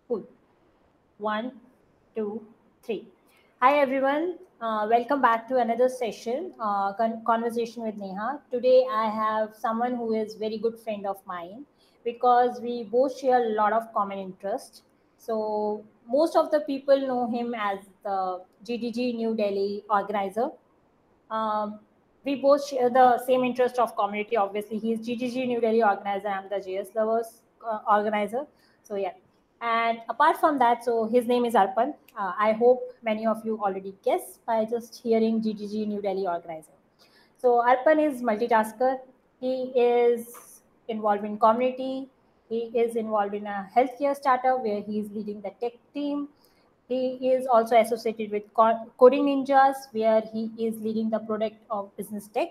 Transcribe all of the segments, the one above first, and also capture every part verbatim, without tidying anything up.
Cool. One, two, three. Hi, everyone. Uh, welcome back to another session, uh, con- conversation with Neha. Today, I have someone who is very good friend of mine because we both share a lot of common interest. So most of the people know him as the G D G New Delhi organizer. Um, we both share the same interest of community. Obviously, he's G T G New Delhi organizer. I'm the J S Lovers uh, organizer. So yeah. And apart from that, so his name is Arpan. Uh, I hope many of you already guessed by just hearing G T G New Delhi organizer. So Arpan is multitasker. He is involved in community. He is involved in a healthcare startup where he is leading the tech team. He is also associated with Co- Coding Ninjas, where he is leading the product of business tech.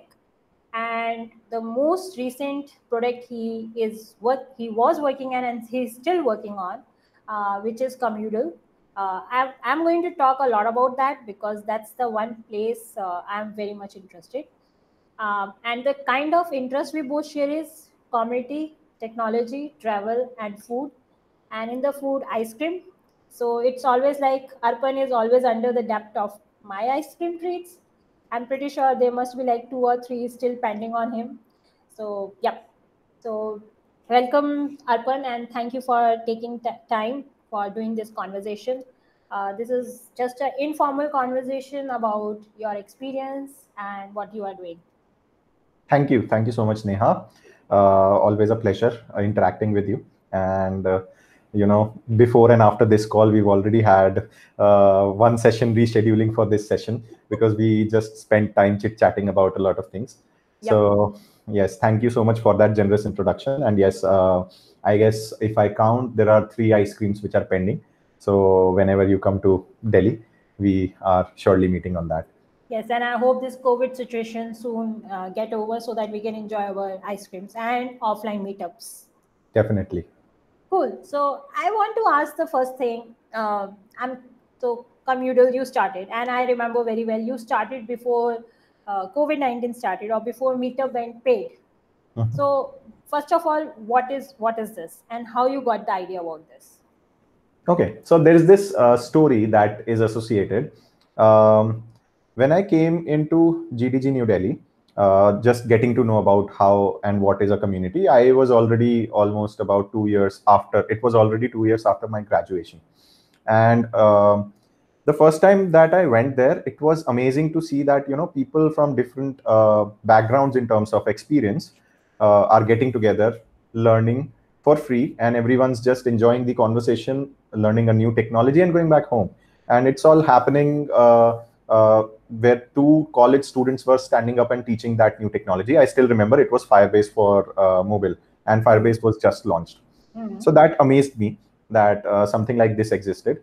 And the most recent product he is what he was working on and he's still working on, uh, which is Communal. Uh, I'm, I'm going to talk a lot about that because that's the one place uh, I'm very much interested. Um, and the kind of interest we both share is community, technology, travel, and food. And in the food, ice cream. So it's always like Arpan is always under the depth of my ice cream treats. I'm pretty sure there must be like two or three still pending on him. So, yep. So, welcome, Arpan, and thank you for taking t- time for doing this conversation. Uh, this is just an informal conversation about your experience and what you are doing. Thank you. Thank you so much, Neha. Uh, always a pleasure uh, interacting with you. And, uh, you know, before and after this call, we've already had uh, one session rescheduling for this session because we just spent time chit chatting about a lot of things. Yep. So, yes, thank you so much for that generous introduction. And yes, uh, I guess if I count, there are three ice creams which are pending. So, whenever you come to Delhi, we are surely meeting on that. Yes, and I hope this COVID situation soon uh, get over so that we can enjoy our ice creams and offline meetups. Definitely. Cool. So I want to ask the first thing. Uh, I'm so Communal you started, and I remember very well you started before uh, COVID nineteen started or before Meetup went paid. Mhm. So first of all, what is what is this, and how you got the idea about this? Okay, so there is this uh, story that is associated. Um, when I came into G D G New Delhi, uh, just getting to know about how and what is a community, I was already almost about two years after. It was already two years after my graduation, and um, the first time that I went there, it was amazing to see that you know people from different uh, backgrounds in terms of experience uh, are getting together, learning for free, and everyone's just enjoying the conversation, learning a new technology, and going back home. And it's all happening uh, uh, where two college students were standing up and teaching that new technology. I still remember it was Firebase for uh, mobile, and Firebase was just launched. Mm-hmm. So that amazed me that uh, something like this existed.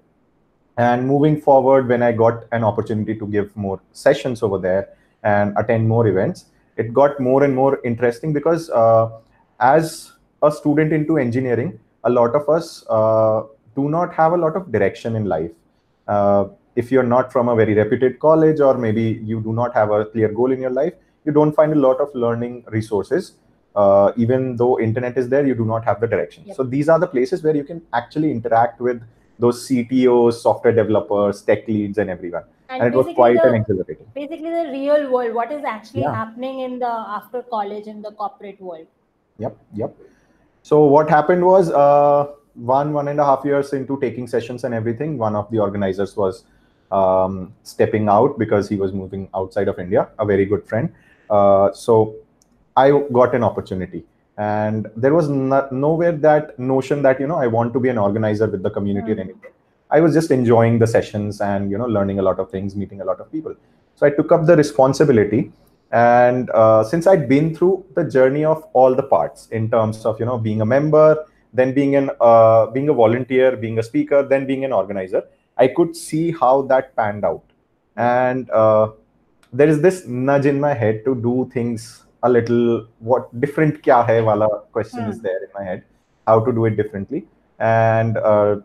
And moving forward, when I got an opportunity to give more sessions over there and attend more events, it got more and more interesting because uh, as a student into engineering, a lot of us uh, do not have a lot of direction in life. Uh, if you're not from a very reputed college, or maybe you do not have a clear goal in your life, you don't find a lot of learning resources. Uh, even though internet is there, you do not have the direction. Yep. So these are the places where you can actually interact with those C T Os, software developers, tech leads, and everyone. And And it was basically quite an the exhilarating. basically the real world, what is actually Yeah. happening in the after college in the corporate world. Yep. Yep. So what happened was uh, one one and a half years into taking sessions and everything, one of the organizers was um, stepping out because he was moving outside of India. A very good friend. Uh, so I got an opportunity, and there was no, nowhere that notion that you know I want to be an organizer with the community or Hmm. anything. I was just enjoying the sessions and you know learning a lot of things, meeting a lot of people. So I took up the responsibility, and uh, since I'd been through the journey of all the parts in terms of you know being a member, then being an uh, being a volunteer, being a speaker, then being an organizer, I could see how that panned out, Yep. and uh, there is this nudge in my head to do things a little what different kya hai wala question is Hmm. there in my head, how to do it differently. And uh,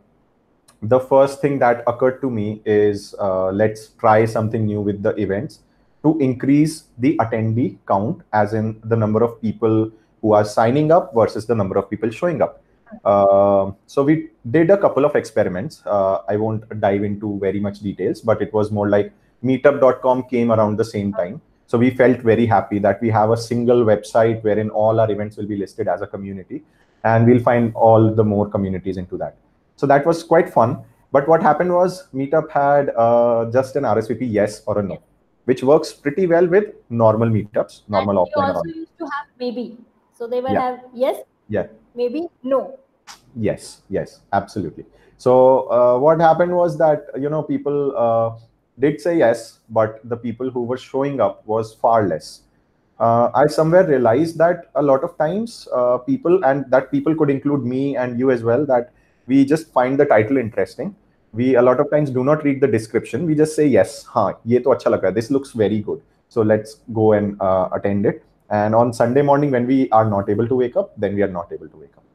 the first thing that occurred to me is uh, let's try something new with the events to increase the attendee count, as in the number of people who are signing up versus the number of people showing up. Uh, so we did a couple of experiments. Uh, I won't dive into very much details, but it was more like meetup dot com came around the same time. So we felt very happy that we have a single website wherein all our events will be listed as a community, and we'll find all the more communities into that. So that was quite fun. But what happened was Meetup had uh, just an R S V P yes or a no, which works pretty well with normal meetups, normal And offline we or also online. used to have maybe. So they would Yeah. have yes, Yeah. maybe, no. Yes, yes, absolutely. So uh, what happened was that, you know, people uh, did say yes, but the people who were showing up was far less. Uh, I somewhere realized that a lot of times uh, people, and that people could include me and you as well, that we just find the title interesting. We a lot of times do not read the description. We just say yes, हाँ, ये तो अच्छा लग रहा है. This looks very good. So let's go and uh, attend it. And on Sunday morning, when we are not able to wake up, then we are not able to wake up.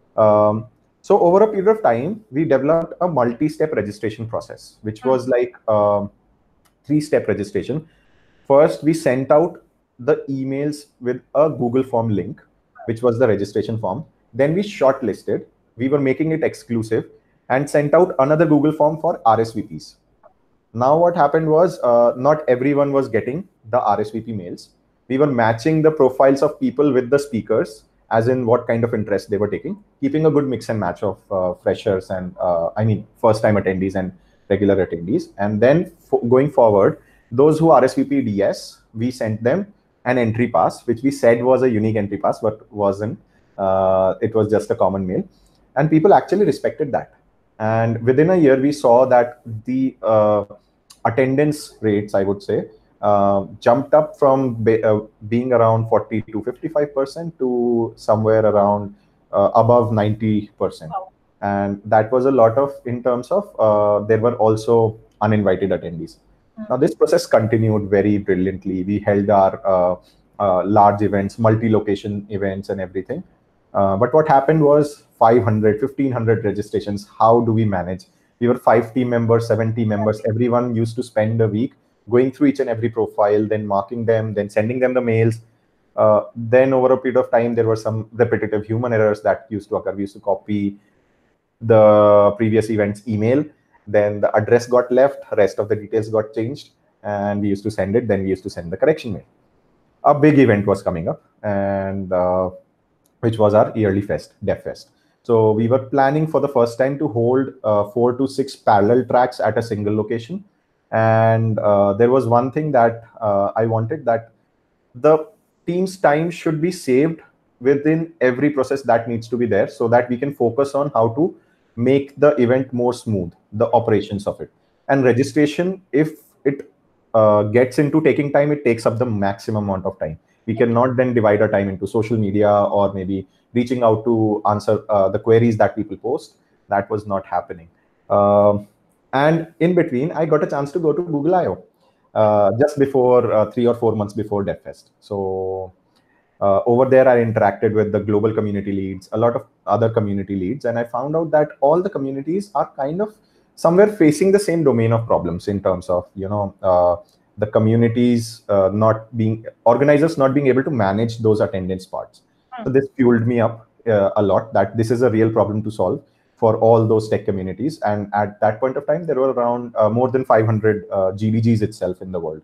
Um, so over a period of time, we developed a multi-step registration process, which was like um, three-step registration. First, we sent out the emails with a Google form link, which was the registration form. Then we shortlisted. We were making it exclusive and sent out another Google form for R S V Ps. Now what happened was uh, not everyone was getting the R S V P mails. We were matching the profiles of people with the speakers, as in what kind of interest they were taking, keeping a good mix and match of uh, freshers and uh, I mean first time attendees and regular attendees. And then going forward, those who R S V P'd yes, we sent them an entry pass, which we said was a unique entry pass, but wasn't. Uh, it was just a common mail, and people actually respected that. And within a year, we saw that the uh, attendance rates, I would say, uh, jumped up from be, uh, being around forty to fifty-five percent to somewhere around uh, above ninety percent. And that was a lot of, in terms of, uh, there were also uninvited attendees. Now, this process continued very brilliantly. We held our uh, uh, large events, multi-location events and everything. Uh, but what happened was five hundred, fifteen hundred registrations. How do we manage? We were five team members, seven team members. Everyone used to spend a week going through each and every profile, then marking them, then sending them the mails. Uh, then over a period of time, there were some repetitive human errors that used to occur. We used to copy the previous event's email, then the address got left, rest of the details got changed, and we used to send it. Then we used to send the correction mail. A big event was coming up, and uh, which was our yearly fest, Dev Fest. So we were planning for the first time to hold uh, four to six parallel tracks at a single location. And uh, there was one thing that uh, I wanted, that the team's time should be saved within every process that needs to be there, so that we can focus on how to make the event more smooth, the operations of it. And registration, if it uh, gets into taking time, it takes up the maximum amount of time. We cannot then divide our time into social media or maybe reaching out to answer uh, the queries that people post. That was not happening. Um, and in between, I got a chance to go to Google I O uh, just before uh, three or four months before DevFest. So uh, over there, I interacted with the global community leads, a lot of other community leads, and I found out that all the communities are kind of somewhere facing the same domain of problems in terms of, you know, uh, the communities uh, not being, organizers not being able to manage those attendance parts. So this fueled me up uh, a lot, that this is a real problem to solve for all those tech communities. And at that point of time, there were around uh, more than five hundred uh, G D Gs itself in the world.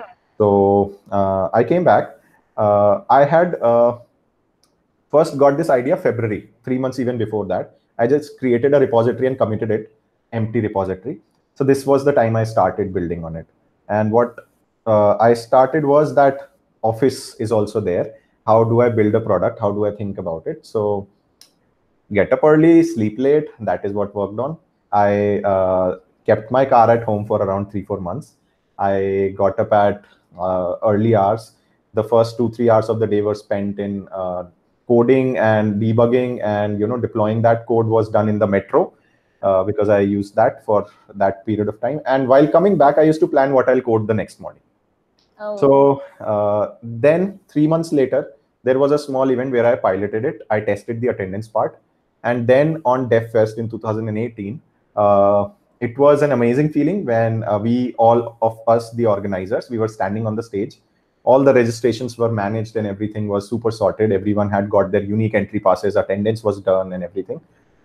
So uh, I came back. Uh, I had uh, first got this idea February, three months even before that. I just created a repository and committed it, empty repository. So this was the time I started building on it. And what uh, I started was that Office is also there. How do I build a product? How do I think about it? So get up early, sleep late. That is what worked on. I uh, kept my car at home for around three, four months. I got up at uh, early hours. The first two, three hours of the day were spent in uh, coding and debugging, and you know, deploying that code was done in the metro uh, because I used that for that period of time. And while coming back, I used to plan what I'll code the next morning. Oh. So uh, then three months later, there was a small event where I piloted it. I tested the attendance part. And then on DevFest in two thousand eighteen, uh, it was an amazing feeling when uh, we, all of us, the organizers, we were standing on the stage. all the registrations were managed and everything was super sorted. Everyone had got their unique entry passes, attendance was done and everything.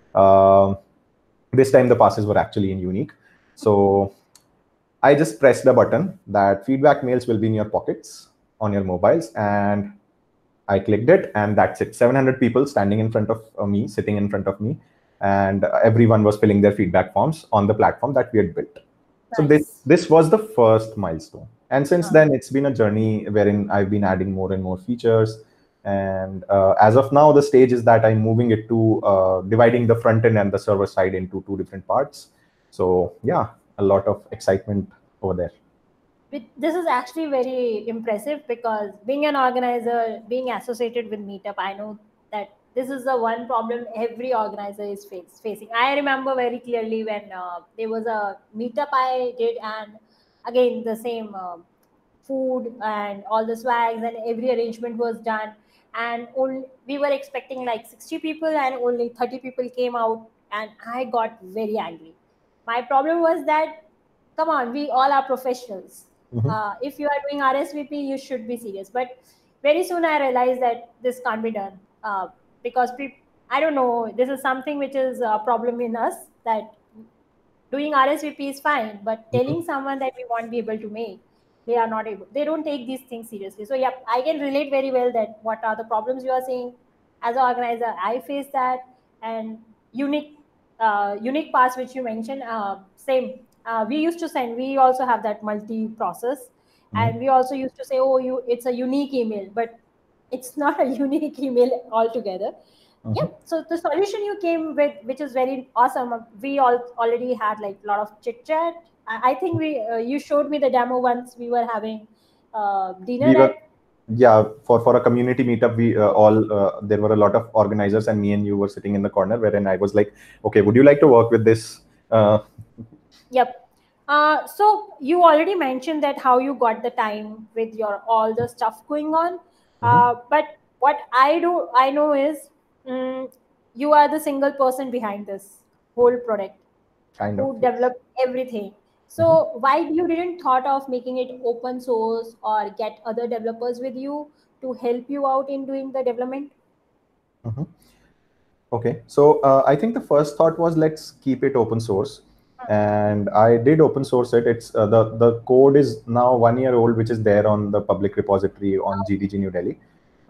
Um, this time the passes were actually in unique. So I just pressed the button that feedback mails will be in your pockets on your mobiles, and I clicked it, and that's it. seven hundred people standing in front of uh, me, sitting in front of me, and uh, everyone was filling their feedback forms on the platform that we had built. Nice. So this this was the first milestone, and since uh-huh. then it's been a journey wherein I've been adding more and more features. And uh, as of now, the stage is that I'm moving it to uh, dividing the front end and the server side into two different parts. So yeah, a lot of excitement over there. This is actually very impressive, because being an organizer, being associated with Meetup, I know that this is the one problem every organizer is face, facing. I remember very clearly when uh, there was a Meetup I did, and again, the same uh, food and all the swags and every arrangement was done. And only, we were expecting like sixty people, and only thirty people came out, and I got very angry. My problem was that, come on, we all are professionals. Mm-hmm. Uh, if you are doing R S V P, you should be serious. But very soon I realized that this can't be done uh, because pe- I don't know, this is something which is a problem in us, that doing R S V P is fine, but telling mm-hmm. someone that we won't be able to make, they are not able, they don't take these things seriously. So yeah, I can relate very well that what are the problems you are saying. As an organizer, I face that. And unique uh, unique pass which you mentioned, uh, same. Uh, we used to send, we also have that multi-process, mm-hmm. and we also used to say, oh, you, it's a unique email, but it's not a unique email altogether. Mm-hmm. Yeah. So the solution you came with, which is very awesome, we all already had like a lot of chit chat. I, I think we, uh, you showed me the demo once we were having uh, dinner. We were, at, yeah, for, for a community meetup, we uh, all, uh, there were a lot of organizers, and me and you were sitting in the corner, wherein I was like, okay, would you like to work with this? Uh, Yep. Uh, so you already mentioned that how you got the time with your all the stuff going on. Mm-hmm. Uh, but what I do, I know is um, you are the single person behind this whole product, kind who of developed everything. So mm-hmm. why you didn't thought of making it open source or get other developers with you to help you out in doing the development? Mm-hmm. Okay, so uh, I think the first thought was, let's keep it open source. And I did open source it. It's uh, the the code is now one year old, which is there on the public repository on G D G New Delhi.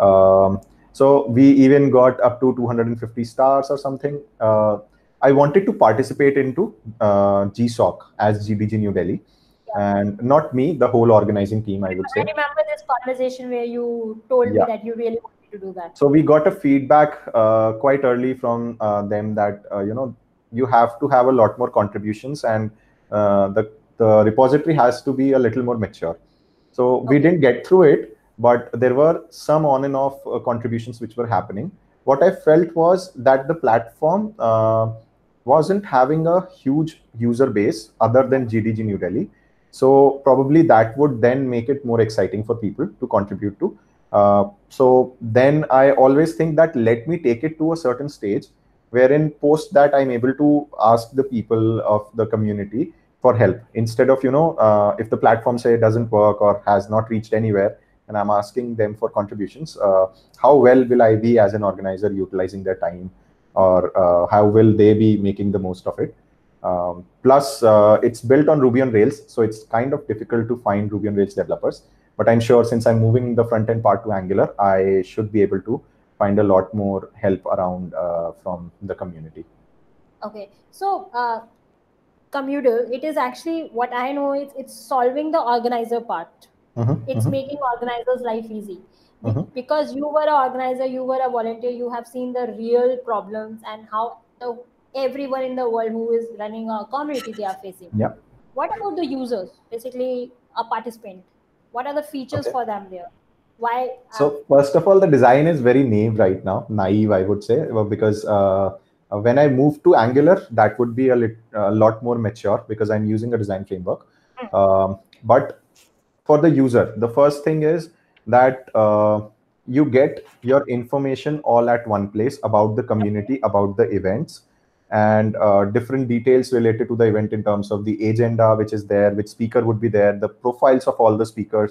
Um, so we even got up to two hundred fifty stars or something. Uh, I wanted to participate into uh, G S O C as G D G New Delhi, yeah. and not me, the whole organizing team, I would say. I remember this conversation where you told yeah. me that you really wanted to do that. So we got a feedback uh, quite early from uh, them that uh, you know. you have to have a lot more contributions, and uh, the, the repository has to be a little more mature. So okay. we didn't get through it, but there were some on and off uh, contributions which were happening. What I felt was that the platform uh, wasn't having a huge user base other than G D G New Delhi. So probably that would then make it more exciting for people to contribute to. Uh, so then I always think that let me take it to a certain stage, wherein post that I'm able to ask the people of the community for help, instead of, you know, uh, if the platform say doesn't work or has not reached anywhere, and I'm asking them for contributions, uh, how well will I be as an organizer utilizing their time, or uh, how will they be making the most of it? Um, plus, uh, it's built on Ruby on Rails, so it's kind of difficult to find Ruby on Rails developers. But I'm sure since I'm moving the front end part to Angular, I should be able to find a lot more help around uh, from the community. Okay, so uh, Commuter, it is actually what I know. It's it's solving the organizer part. Mm-hmm, it's mm-hmm. making organizers' life easy. Mm-hmm. Because you were an organizer, you were a volunteer, you have seen the real problems and how the, everyone in the world who is running a community they are facing. Yeah. What about the users? Basically, a participant. What are the features okay. for them there? Why? So uh, first of all, the design is very naive right now, naive, I would say, because uh, when I move to Angular, that would be a, lit, a lot more mature because I'm using a design framework. Mm. Um, but for the user, the first thing is that uh, you get your information all at one place about the community, about the events, and uh, different details related to the event in terms of the agenda, which is there, which speaker would be there, the profiles of all the speakers,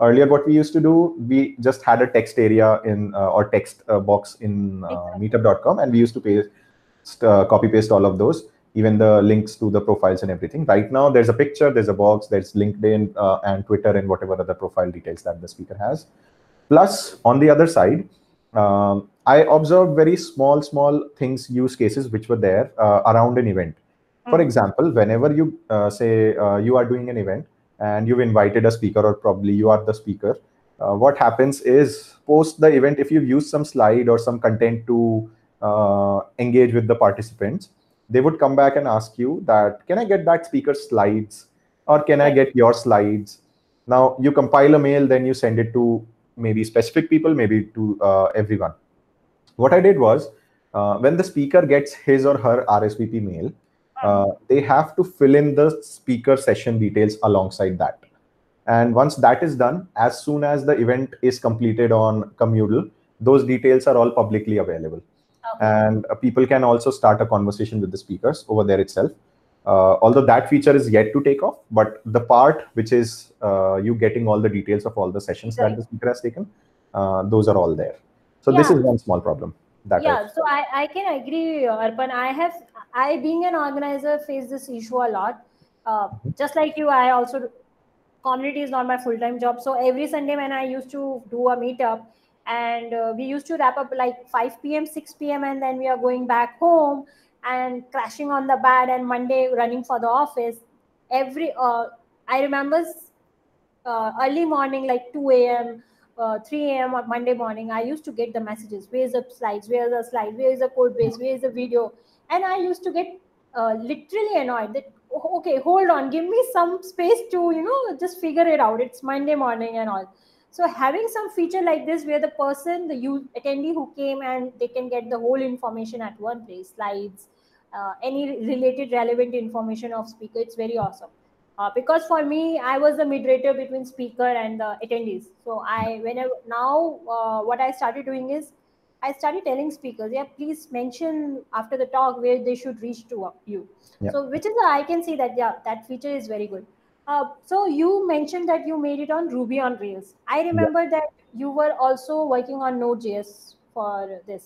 Earlier, what we used to do, we just had a text area in uh, or text uh, box in uh, Exactly. meetup dot com, and we used to paste, uh, copy paste all of those, even the links to the profiles and everything. Right now, there's a picture, there's a box, there's LinkedIn uh, and Twitter and whatever other profile details that the speaker has. Plus, on the other side, um, I observed very small, small things, use cases which were there uh, around an event. For Mm. example, whenever you uh, say uh, you are doing an event and you've invited a speaker, or probably you are the speaker, uh, what happens is post the event, if you've used some slide or some content to uh, engage with the participants, they would come back and ask you that, can I get that speaker's slides, or can I Right. get your slides? Now you compile a mail, then you send it to maybe specific people, maybe to uh, everyone. What I did was, uh, when the speaker gets his or her R S V P mail, uh, they have to fill in the speaker session details alongside that. And once that is done, as soon as the event is completed on Commoodle, those details are all publicly available. Okay. And uh, people can also start a conversation with the speakers over there itself. Uh, although that feature is yet to take off, but the part which is uh, you getting all the details of all the sessions Right. that the speaker has taken, uh, those are all there. So this Yeah. is one small problem that Yeah, I've. so I, I can agree, Arpan. I have, I being an organizer, face this issue a lot. Uh, just like you, I also, community is not my full-time job. So every Sunday when I used to do a meetup, and uh, we used to wrap up like five p m, six p m, and then we are going back home and crashing on the bed, and Monday running for the office. Every, uh, I remember uh, early morning, like two a m, uh, three a m on Monday morning, I used to get the messages. Where's the slides? Where's the slide? Where's the code base? Where's the video? And I used to get uh, literally annoyed that, "Oh, okay, hold on, give me some space to, you know, just figure it out. It's Monday morning and all." So having some feature like this where the person, the you attendee who came, and they can get the whole information at one place, slides, uh, any related relevant information of speaker, it's very awesome. Uh, because for me, I was the moderator between speaker and the attendees. So I, whenever now, uh, what I started doing is, I started telling speakers, yeah, please mention after the talk where they should reach to uh, you. Yeah. So which is, I can see that, yeah, that feature is very good. Uh, so you mentioned that you made it on Ruby on Rails. I Yeah. remember that you were also working on Node.js for this.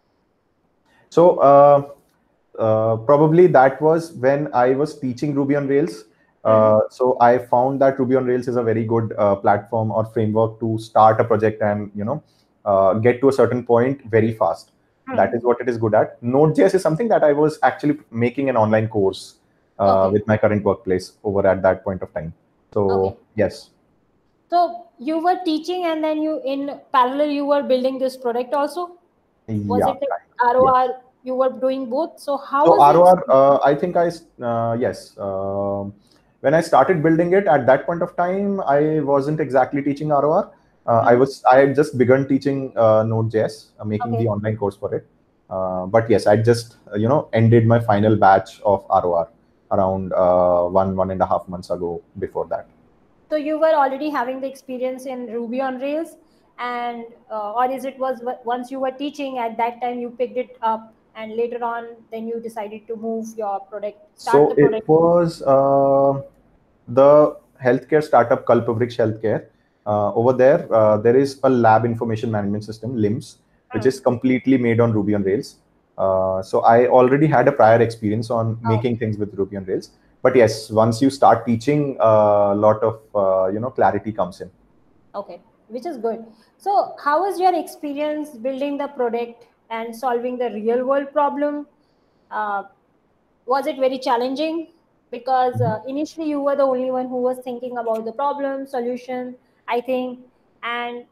So uh, uh, probably that was when I was teaching Ruby on Rails. Uh, Mhm. so I found that Ruby on Rails is a very good uh, platform or framework to start a project and, you know, uh, get to a certain point very fast. That Hmm. is what it is good at. Node.js is something that I was actually making an online course uh, Okay. with my current workplace over at that point of time. Okay. So yes. So you were teaching, and then you, in parallel, you were building this product also. Was Yeah. it like Right. Yes. R O R? You were doing both. So how So was the R O R, experience? uh, I think I, uh, yes, um when I started building it at that point of time, I wasn't exactly teaching R O R. Uh, I Hmm. was, I had just begun teaching uh, Node.js, uh, making the Okay. online course for it. Uh, but yes, I just, uh, you know, ended my final batch of R O R around uh, one, one and a half months ago before that. So you were already having the experience in Ruby on Rails, and uh, or is it was w- once you were teaching at that time you picked it up, and later on then you decided to move your product, start So the it product. was uh, the healthcare startup Kalpavriksha Healthcare. Uh, over there, uh, there is a lab information management system, LIMS, which Hmm. is completely made on Ruby on Rails. Uh, so I already had a prior experience on Oh, making things with Ruby on Rails. But yes, once you start teaching, a lot of uh, you know clarity comes in. okay, which is good. So how was your experience building the product and solving the real world problem? Uh, was it very challenging? Because Mhm. uh, initially you were the only one who was thinking about the problem solution, I think. And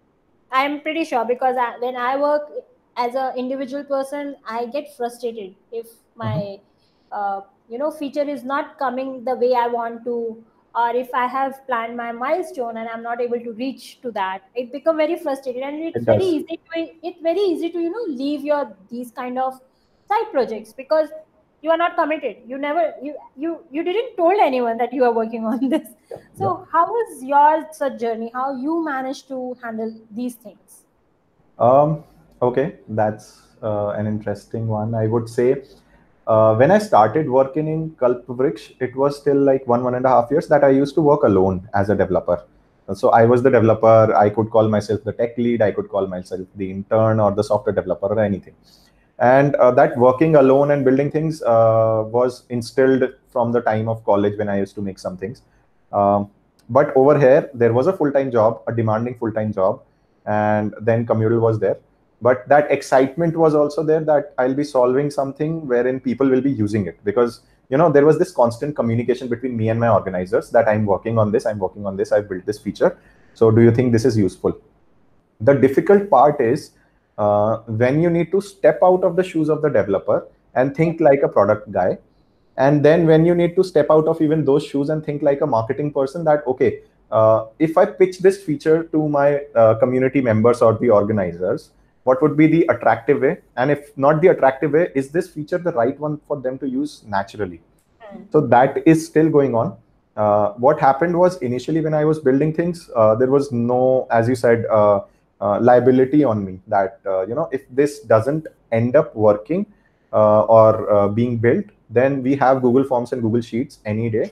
I'm pretty sure, because I, when I work as an individual person, I get frustrated if Mhm. my uh, you know feature is not coming the way I want to, or if I have planned my milestone and I'm not able to reach to that. It become very frustrated, and it's It very does. easy to it's very easy to you know leave your these kind of side projects, because you are not committed. You never you you you didn't told anyone that you are working on this. Yeah. Yeah. So, how was your such journey? How you managed to handle these things? Um, okay, that's uh, an interesting one. I would say uh, when I started working in Kalpvriksh, it was still like one, one and a half years that I used to work alone as a developer. So I was the developer. I could call myself the tech lead. I could call myself the intern or the software developer or anything. And uh, that working alone and building things uh, was instilled from the time of college when I used to make some things. Um, but over here, there was a full-time job, a demanding full-time job, and then Communal was there. But that excitement was also there that I'll be solving something wherein people will be using it, because you know there was this constant communication between me and my organizers that I'm working on this, I'm working on this, I've built this feature. So do you think this is useful? The difficult part is uh, when you need to step out of the shoes of the developer and think like a product guy. And then when you need to step out of even those shoes and think like a marketing person, that, okay, uh, if I pitch this feature to my uh, community members or the organizers, what would be the attractive way? And if not the attractive way, is this feature the right one for them to use naturally? Mm. So that is still going on. Uh, what happened was, initially when I was building things, uh, there was no, as you said, uh, uh, liability on me that, uh, you know, if this doesn't end up working uh, or uh, being built, then we have Google Forms and Google Sheets any day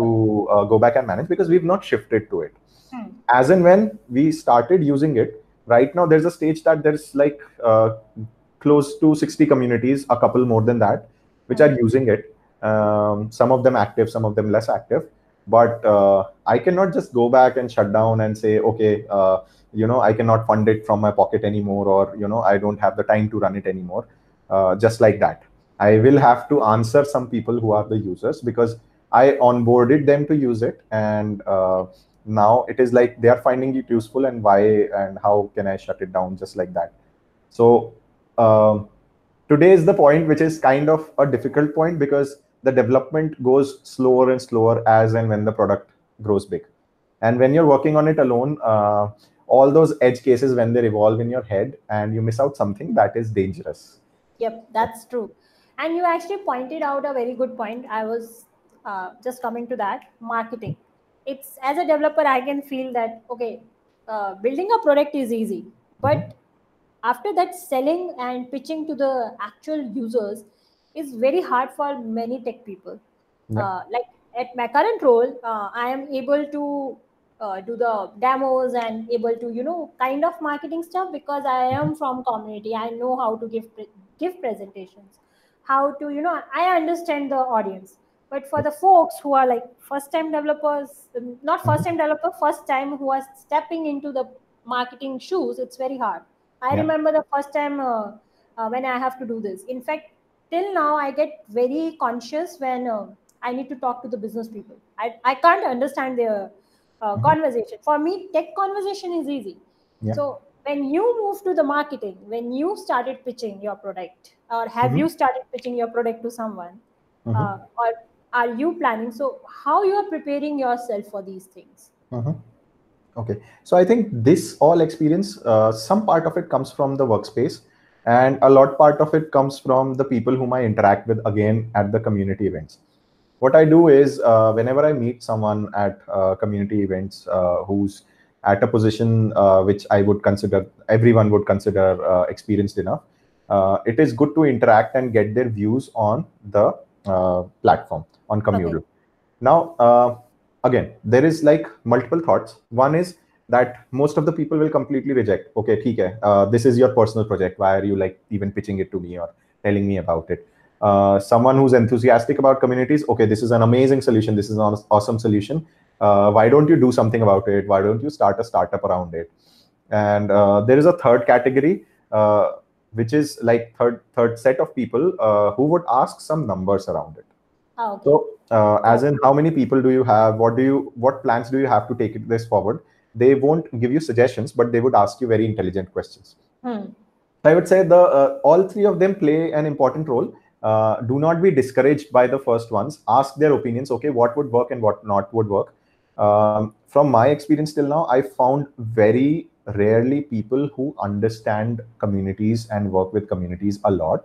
to uh, go back and manage, because we've not shifted to it. Hmm. As and when we started using it, right now there's a stage that there's like uh, close to sixty communities, a couple more than that, which hmm. are using it. Um, some of them active, some of them less active. But uh, I cannot just go back and shut down and say, okay, uh, you know, I cannot fund it from my pocket anymore, or, you know, I don't have the time to run it anymore. Uh, just like that. I will have to answer some people who are the users, because I onboarded them to use it. And uh, now it is like they are finding it useful, and why and how can I shut it down just like that? So uh, today is the point which is kind of a difficult point, because the development goes slower and slower as and when the product grows big. And when you're working on it alone, uh, all those edge cases, when they revolve in your head and you miss out something, that is dangerous. Yep, that's true. And you actually pointed out a very good point. I was uh, just coming to that. Marketing. It's, as a developer, I can feel that, okay, uh, building a product is easy. But mm-hmm. after that, selling and pitching to the actual users is very hard for many tech people. Yeah. Uh, like at my current role, uh, I am able to uh, do the demos and able to, you know, kind of marketing stuff, because I am from community. I know how to give pre- give presentations, how to, you know, I understand the audience. But for the folks who are like first time developers, not first time developer, first time who are stepping into the marketing shoes, it's very hard. I yeah. remember the first time uh, uh, when I have to do this. In fact, till now, I get very conscious when uh, I need to talk to the business people. I, I can't understand their uh, mm-hmm. conversation. For me, tech conversation is easy. Yeah. So when you move to the marketing, when you started pitching your product, or have mm-hmm. you started pitching your product to someone, mm-hmm. uh, or are you planning? So how you are preparing yourself for these things? Mm-hmm. Okay, so I think this all experience, uh, some part of it comes from the workspace, and a lot part of it comes from the people whom I interact with again at the community events. What I do is uh, whenever I meet someone at uh, community events uh, who's at a position uh, which I would consider, everyone would consider uh, experienced enough, uh, it is good to interact and get their views on the uh, platform, on Communal. Okay. Now, uh, again, there is like multiple thoughts. One is that most of the people will completely reject. Okay, theek hai, uh, this is your personal project. Why are you like even pitching it to me or telling me about it? Uh, someone who's enthusiastic about communities. Okay, this is an amazing solution. This is an awesome solution. Uh, why don't you do something about it? Why don't you start a startup around it? And uh, there is a third category, uh, which is like third third set of people uh, who would ask some numbers around it. Oh, okay. So, uh, as in, how many people do you have? What do you? What plans do you have to take this forward? They won't give you suggestions, but they would ask you very intelligent questions. Hmm. I would say the uh, all three of them play an important role. Uh, do not be discouraged by the first ones. Ask their opinions. Okay, what would work and what not would work. Um, from my experience till now, I found very rarely people who understand communities and work with communities a lot.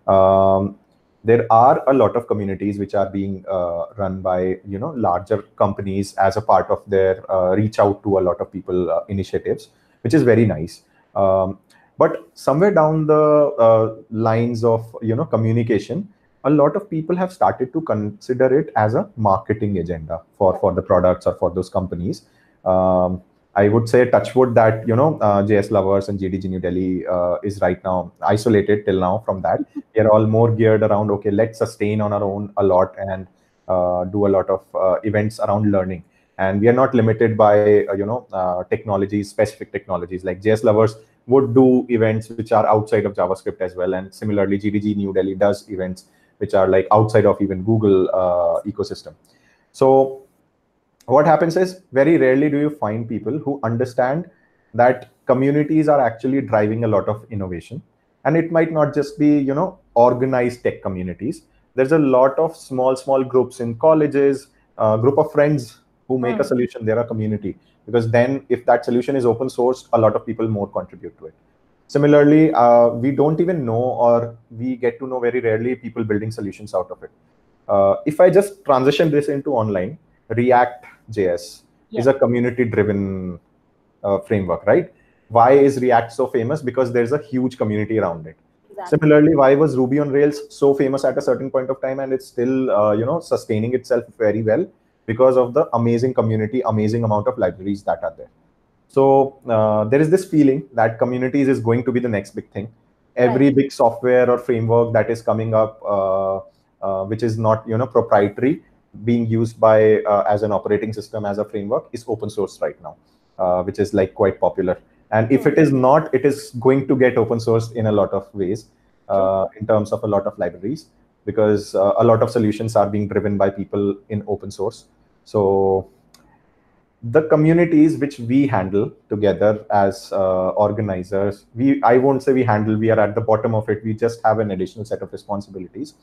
Um, there are a lot of communities which are being uh, run by, you know, larger companies as a part of their uh, reach out to a lot of people uh, initiatives, which is very nice. Um, but somewhere down the uh, lines of, you know, communication, a lot of people have started to consider it as a marketing agenda for, for the products or for those companies. Um, I would say touchwood that, you know, uh, J S lovers and G D G New Delhi uh, is right now isolated till now from that. We are all more geared around, okay, let's sustain on our own a lot and uh, do a lot of uh, events around learning. And we are not limited by, uh, you know, uh, technologies, specific technologies. Like J S lovers would do events which are outside of JavaScript as well. And similarly, G D G New Delhi does events which are like outside of even Google uh, ecosystem. So what happens is very rarely do you find people who understand that communities are actually driving a lot of innovation. And it might not just be, you know, organized tech communities. There's a lot of small small groups in colleges, a group of friends who make a solution. They're a community, because then if that solution is open sourced, a lot of people more contribute to it. Similarly, uh, we don't even know, or we get to know very rarely, people building solutions out of it. Uh, if I just transition this into online, React J S Yeah. is a community-driven uh, framework, right? Why is React so famous? Because there's a huge community around it. Exactly. Similarly, why was Ruby on Rails so famous at a certain point of time, and it's still, uh, you know, sustaining itself very well? Because of the amazing community, amazing amount of libraries that are there. So uh, there is this feeling that communities is going to be the next big thing. Every Right. big software or framework that is coming up, uh, uh, which is not, you know, proprietary, being used by uh, as an operating system, as a framework, is open source right now, uh, which is like quite popular. And if it is not, it is going to get open sourced in a lot of ways, uh, in terms of a lot of libraries, because uh, a lot of solutions are being driven by people in open source. So the communities which we handle together as uh, organizers, we I won't say we handle, we are at the bottom of it. We just have an additional set of responsibilities.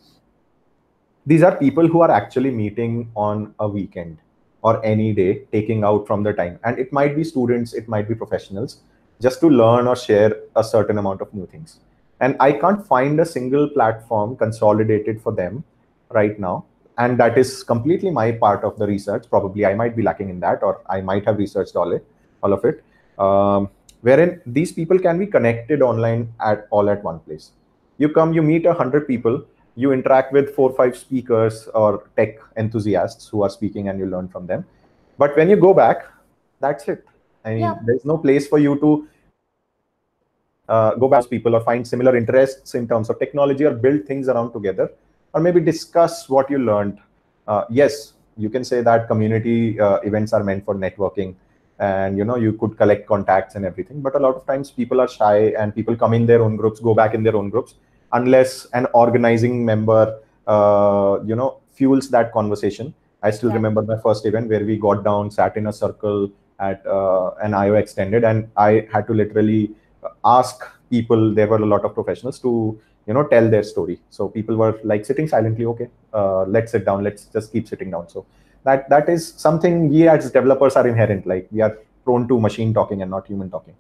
These are people who are actually meeting on a weekend or any day, taking out from the time. And it might be students, it might be professionals, just to learn or share a certain amount of new things. And I can't find a single platform consolidated for them right now. And that is completely my part of the research. Probably I might be lacking in that, or I might have researched all it, all of it, um, wherein these people can be connected online at all at one place. You come, you meet a hundred people, you interact with four or five speakers or tech enthusiasts who are speaking, and you learn from them. But when you go back, that's it. I mean, Yeah. there's no place for you to uh, go back to people or find similar interests in terms of technology, or build things around together, or maybe discuss what you learned. Uh, yes, you can say that community uh, events are meant for networking, and you know, you could collect contacts and everything. But a lot of times people are shy, and people come in their own groups, go back in their own groups, unless an organizing member, uh, you know, fuels that conversation. I still Yeah. remember my first event where we got down, sat in a circle at uh, an I O extended, and I had to literally ask people. There were a lot of professionals to, you know, tell their story. So people were like sitting silently. Okay, uh, let's sit down. Let's just keep sitting down. So that that is something we as developers are inherent. Like, we are prone to machine talking and not human talking.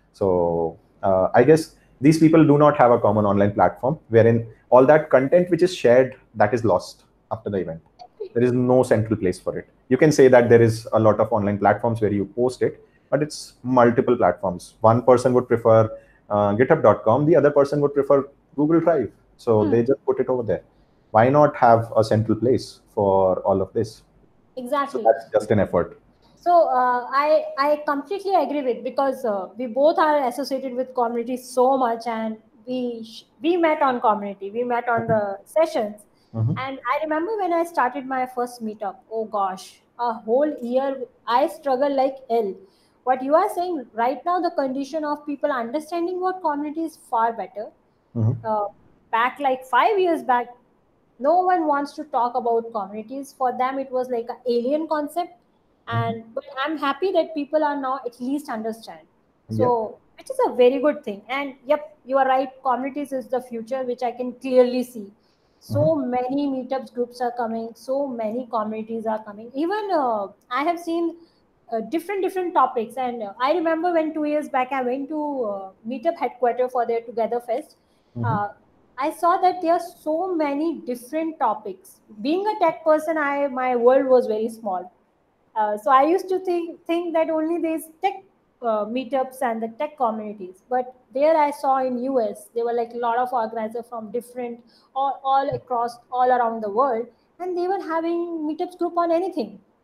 So uh, I guess these people do not have a common online platform wherein all that content which is shared, that is lost after the event. There is no central place for it. You can say that there is a lot of online platforms where you post it, but it's multiple platforms. One person would prefer uh, github dot com, the other person would prefer Google Drive. So Hmm. they just put it over there. Why not have a central place for all of this? So Exactly. that's just an effort. So uh, I I completely agree with, because uh, we both are associated with community so much, and we sh- we met on community, we met on the sessions, Mhm. and I remember when I started my first meetup. Oh gosh, a whole year I struggled like hell. What you are saying right now, the condition of people understanding what community is far better. Mhm. Uh, Back like five years back, no one wants to talk about communities. For them it was like an alien concept. Mhm. And but I'm happy that people are now at least understand, Yep. so which is a very good thing. And yep, you are right, communities is the future, which I can clearly see. So Mhm. many meetups groups are coming, so many communities are coming. Even uh, I have seen uh, different different topics. And uh, I remember when two years back I went to uh, meetup headquarter for their together fest. Mhm. uh, I saw that there are so many different topics. Being a tech person, I my world was very small. Uh, so I used to think think that only these tech uh, meetups and the tech communities. But there I saw in U S there were like a lot of organizers from different, all, all across all around the world, and they were having meetups group on anything,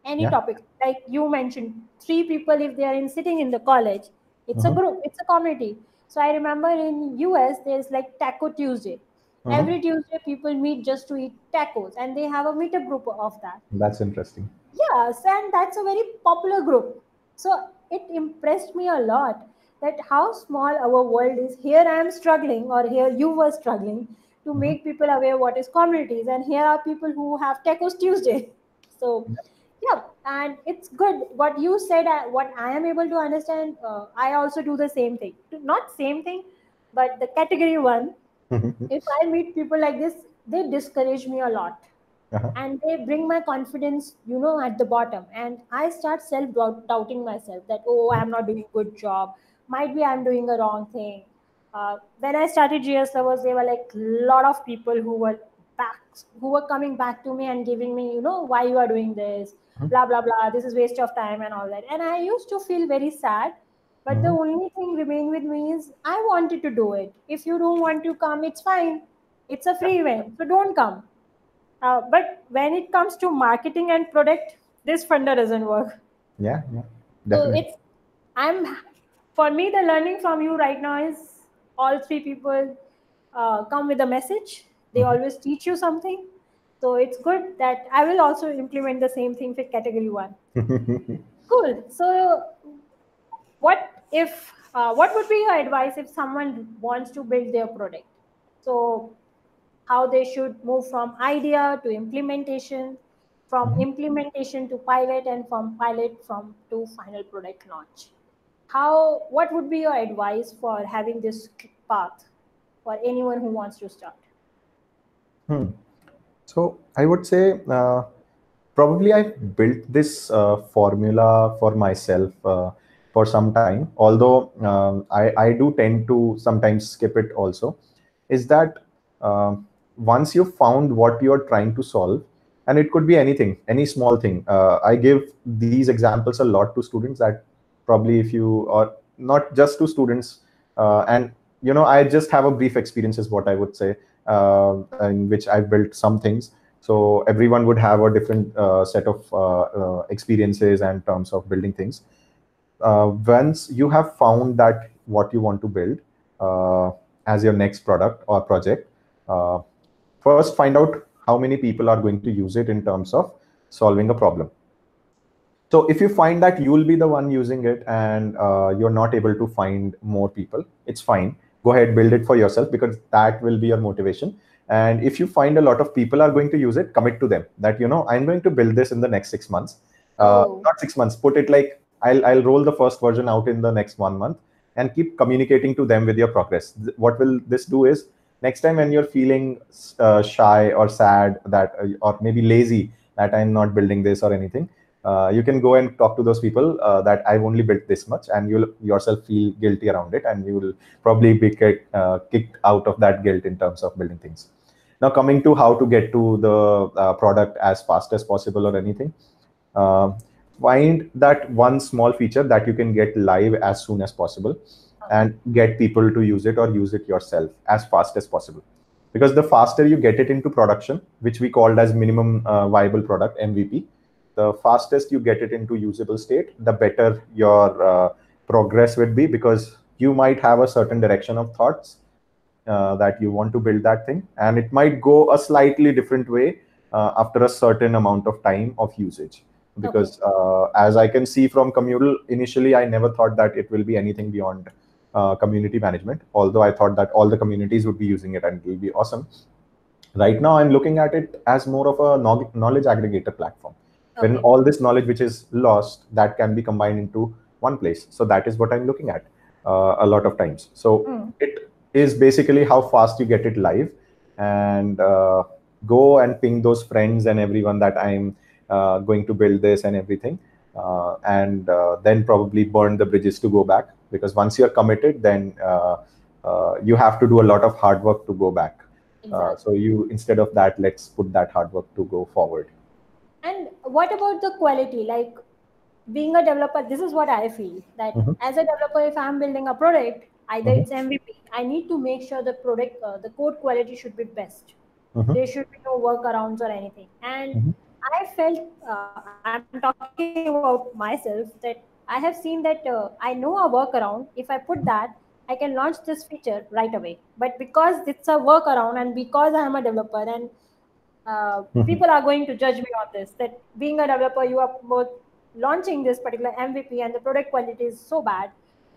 any Yeah. topic. Like you mentioned, three people, if they are in sitting in the college, it's a Mm-hmm. group, it's a community. So I remember in U S there's like Taco Tuesday. Mm-hmm. Every Tuesday people meet just to eat tacos, and they have a meetup group of that. That's interesting. Yes, and that's a very popular group. So it impressed me a lot that how small our world is. Here I am struggling, or here you were struggling to Mm-hmm. make people aware what is communities, and here are people who have Tacos Tuesday. So yeah, and it's good what you said. uh, What I am able to understand, uh, I also do the same thing. Not same thing, but the category one. If I meet people like this, they discourage me a lot, Uh-huh. and they bring my confidence, you know, at the bottom, and I start self doubting myself that, oh, I'm not doing good job, might be I'm doing a wrong thing. uh, when I started GS Lovers, there were like lot of people who were back, who were coming back to me and giving me, you know, why you are doing this, blah blah blah, this is waste of time and all that, and I used to feel very sad. But the Mm-hmm. only thing remain with me is I wanted to do it. If you don't want to come, it's fine, it's a free event, so don't come. Uh, but when it comes to marketing and product, this funder doesn't work. Yeah, yeah, So definitely. it's I'm for me the learning from you right now is all three people uh, come with a message. They Mm-hmm. always teach you something. So it's good that I will also implement the same thing for category one. Cool. So what if uh, what would be your advice if someone wants to build their product? So how they should move from idea to implementation, from Mhm. implementation to pilot, and from pilot from to final product launch. How what would be your advice for having this path for anyone who wants to start? Hmm. So I would say uh, probably I built this uh, formula for myself uh, for some time. Although um, I I do tend to sometimes skip it also. Is that um once you've found what you're trying to solve, and it could be anything, any small thing. Uh, I give these examples a lot to students that probably if you or not just to students, uh, and you know I just have a brief experience is what I would say, uh, in which I built some things. So everyone would have a different uh, set of uh, uh, experiences and terms of building things. Uh, once you have found that what you want to build uh, as your next product or project, uh, first find out how many people are going to use it in terms of solving a problem. So if you find that you will be the one using it and uh, you're not able to find more people, it's fine. Go ahead, build it for yourself because that will be your motivation. And if you find a lot of people are going to use it, commit to them that, you know, I'm going to build this in the next six months. Uh, Oh, not six months, put it like I'll, I'll roll the first version out in the next one month and keep communicating to them with your progress. What will this do is next time when you're feeling uh, shy or sad that, uh, or maybe lazy that I'm not building this or anything, uh, you can go and talk to those people uh, that I've only built this much, and you'll yourself feel guilty around it, and you will probably be kicked, uh, kicked out of that guilt in terms of building things. Now, coming to how to get to the uh, product as fast as possible or anything, uh, find that one small feature that you can get live as soon as possible, okay. and get people to use it or use it yourself as fast as possible. Because the faster you get it into production, which we called as minimum uh, viable product, M V P, the fastest you get it into usable state, the better your uh, progress would be, because you might have a certain direction of thoughts uh, that you want to build that thing, and it might go a slightly different way uh, after a certain amount of time of usage. Okay. Because uh, as I can see from Communal, initially I never thought that it will be anything beyond uh, community management, although I thought that all the communities would be using it and it will be awesome. Right now I'm looking at it as more of a knowledge aggregator platform, when Okay. all this knowledge which is lost, that can be combined into one place. So that is what I'm looking at uh, a lot of times. So Hmm. it is basically how fast you get it live, and uh, go and ping those friends and everyone that I'm uh, going to build this and everything, uh, and uh, then probably burn the bridges to go back, because once you're committed, then uh, uh, you have to do a lot of hard work to go back. Uh, so Exactly. you, instead of that, let's put that hard work to go forward. And what about the quality? Like being a developer, this is what I feel that Mhm, as a developer, if I'm building a product, either mhm, it's M V P, I need to make sure the product, uh, the code quality should be best. mhm, There should be no workarounds or anything. And mhm, I felt, uh, I'm talking about myself, that I have seen that uh, I know a workaround. If I put that, I can launch this feature right away. But because it's a workaround and because I am a developer and uh, people are going to judge me on this, that being a developer, you are both launching this particular M V P and the product quality is so bad.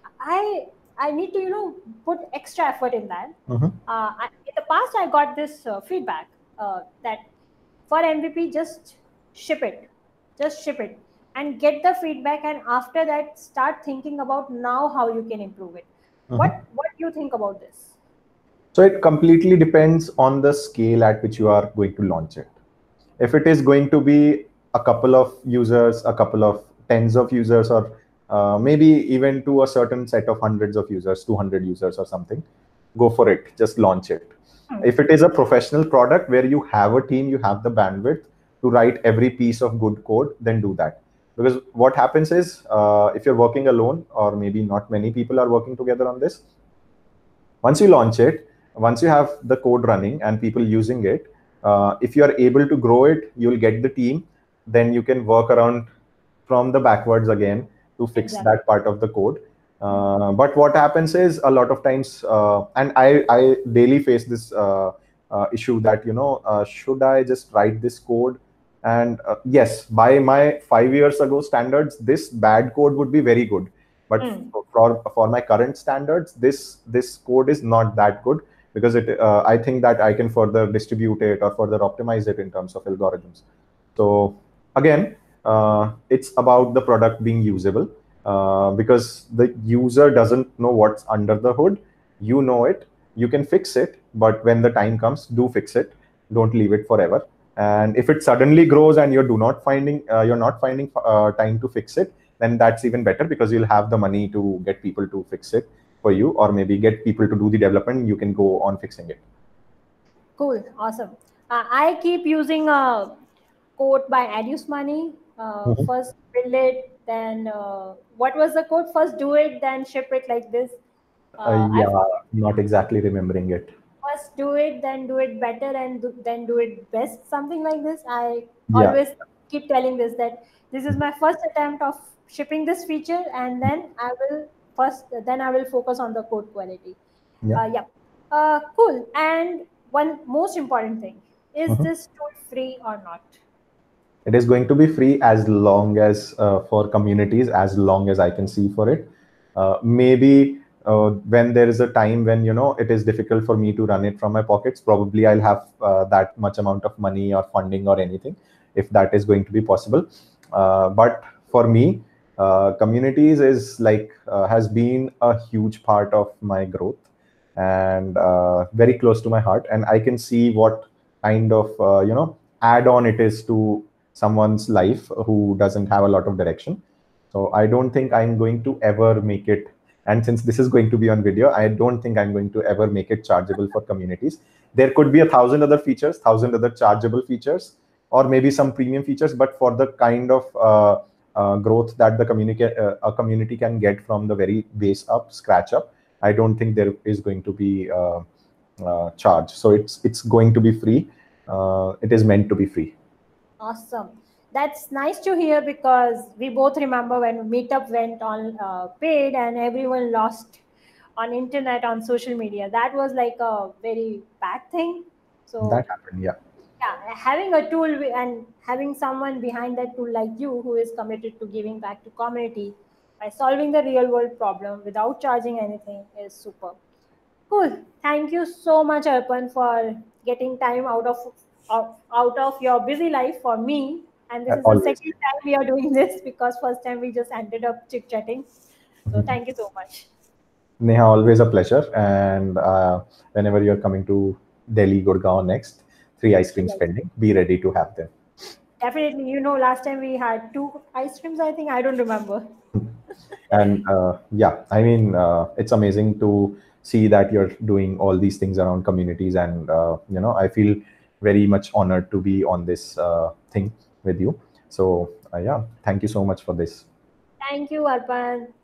I I need to, you know, put extra effort in that. Mm-hmm. Uh, I, in the past, I got this uh, feedback uh, that for M V P, just ship it, just ship it, and get the feedback, and after that, start thinking about now how you can improve it. Mm-hmm. What What do you think about this? So it completely depends on the scale at which you are going to launch it. If it is going to be a couple of users, a couple of tens of users, or uh, maybe even to a certain set of hundreds of users, two hundred users or something, go for it. Just launch it. Hmm. If it is a professional product where you have a team, you have the bandwidth to write every piece of good code, then do that. Because what happens is, uh, if you're working alone, or maybe not many people are working together on this, once you launch it, once you have the code running and people using it, uh, if you are able to grow it, you'll get the team. Then you can work around from the backwards again to fix Exactly. that part of the code. Uh, but what happens is, a lot of times, uh, and I, I daily face this uh, uh, issue that, you know, uh, should I just write this code? And uh, yes, by my five years ago standards, this bad code would be very good. But Hmm. for, for my current standards, this this code is not that good, because it uh, I think that I can further distribute it or further optimize it in terms of algorithms. So again, uh, it's about the product being usable, uh, because the user doesn't know what's under the hood. You know it. You can fix it, but when the time comes, do fix it. Don't leave it forever. And if it suddenly grows and you're do not finding uh, you're not finding uh, time to fix it, then that's even better, because you'll have the money to get people to fix it for you, or maybe get people to do the development. You can go on fixing it. Cool, awesome. Uh, I keep using a quote by Adius Money. Uh, Mhm. first build it, then uh, what was the quote? First do it, then ship it, like this. Uh, Uh, I yeah, not exactly remembering it. first do it, then do it better, and do, then do it best. Something like this. I Yeah. always keep telling this, that this is my first attempt of shipping this feature, and then I will first then I will focus on the code quality. Yeah. Uh, yeah. Uh, cool. And one most important thing, is Mhm. this tool free or not? It is going to be free as long as, uh, for communities, as long as I can see for it. Uh, maybe uh, when there is a time when, you know, it is difficult for me to run it from my pockets, probably I'll have uh, that much amount of money or funding or anything, if that is going to be possible. Uh, but for me, uh, communities is like uh, has been a huge part of my growth, and uh, very close to my heart. And I can see what kind of uh, you know add on it is to someone's life who doesn't have a lot of direction. So I don't think I'm going to ever make it. And since this is going to be on video, I don't think I'm going to ever make it chargeable for communities. There could be a thousand other features, thousand other chargeable features, or maybe some premium features. But for the kind of uh, uh, growth that the community uh, a community can get from the very base up, scratch up, I don't think there is going to be uh, uh, charge. So it's it's going to be free. Uh, it is meant to be free. Awesome. That's nice to hear, because we both remember when Meetup went on uh, paid and everyone lost on internet, on social media. That was like a very bad thing. That So happened, yeah. yeah, having a tool wi- and having someone behind that tool like you, who is committed to giving back to community by solving the real world problem without charging anything, is super. Cool. Thank you so much, Arpan, for getting time out of of- out of your busy life for me. And this Uh, is the always. second time we are doing this, because first time we just ended up chit chatting. So thank you so much. Neha, always a pleasure. And uh, whenever you're coming to Delhi, Gurgaon next, three ice creams Yes. pending. Be ready to have them. Definitely. You know, last time we had two ice creams, I think. I don't remember. And uh, yeah, I mean, uh, it's amazing to see that you're doing all these things around communities. And, uh, you know, I feel very much honored to be on this uh, thing with you. So, uh, yeah, thank you so much for this. Thank you, Arpan.